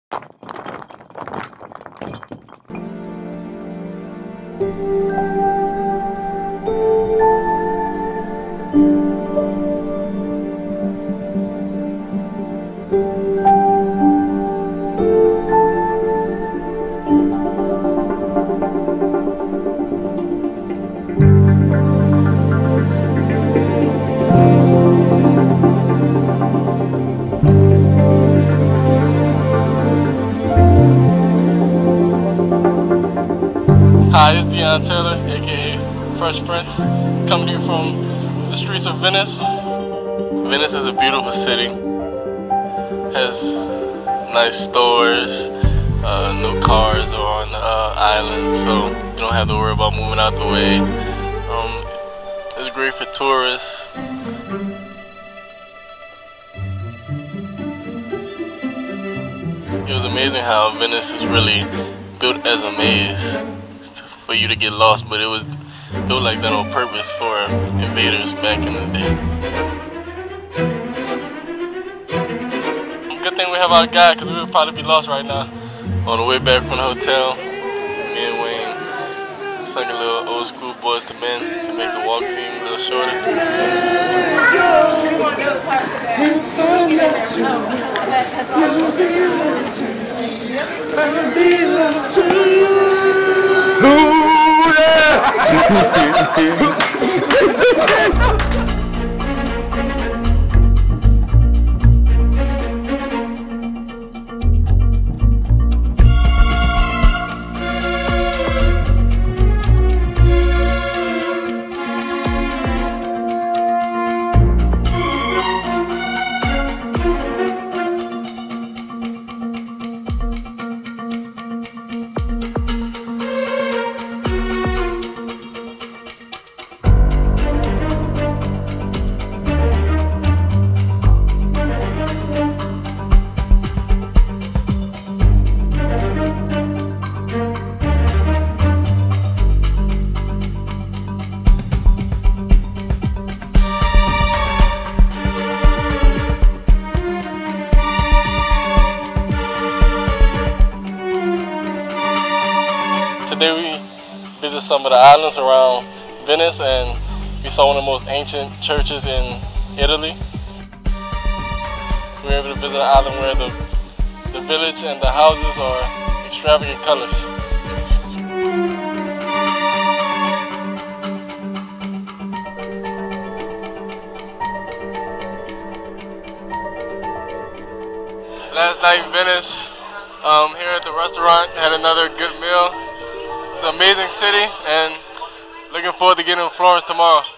Hi, it's Deion Taylor, aka Fresh Prince, coming to you from the streets of Venice. Venice is a beautiful city. Has nice stores, no cars are on the island, so you don't have to worry about moving out the way. It's great for tourists. It was amazing how Venice is really built as a maze for you to get lost, but it was built like that on purpose for invaders back in the day. Good thing we have our guide, because we would probably be lost right now. On the way back from the hotel, me and Wayne sung a little old school Boys to Men to make the walk seem a little shorter. Today we visited some of the islands around Venice, and we saw one of the most ancient churches in Italy. We were able to visit an island where the village and the houses are extravagant colors. Last night in Venice, here at the restaurant, had another good meal. It's an amazing city, and looking forward to getting to Florence tomorrow.